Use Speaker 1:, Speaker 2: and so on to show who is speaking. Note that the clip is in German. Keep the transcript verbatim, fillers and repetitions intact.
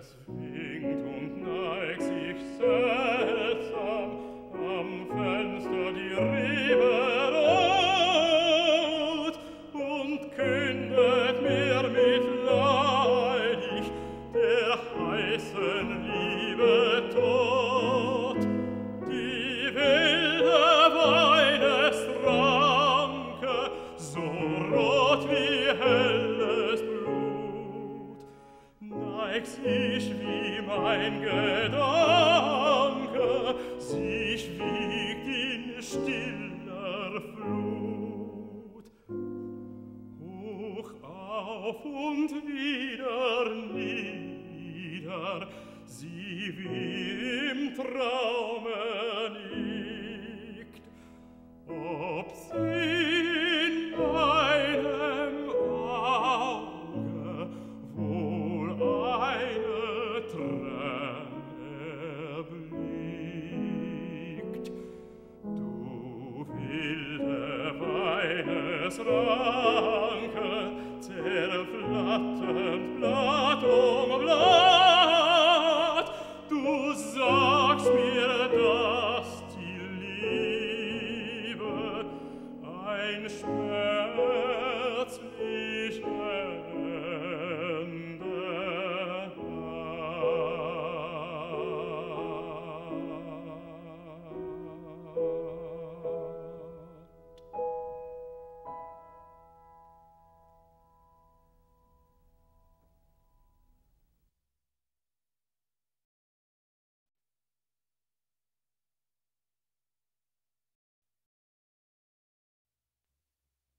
Speaker 1: Es winkt und neigt sich seltsam am Fenster die Rebe rot und kündet mir mitleidig der heißen Liebe Tod. Die wilde Weinesranke, so rot wie helles Blut, neigt sich wie mein Gedanke, sich wiegt in stiller Flut. Hoch auf und wieder nieder, sie wie im Traum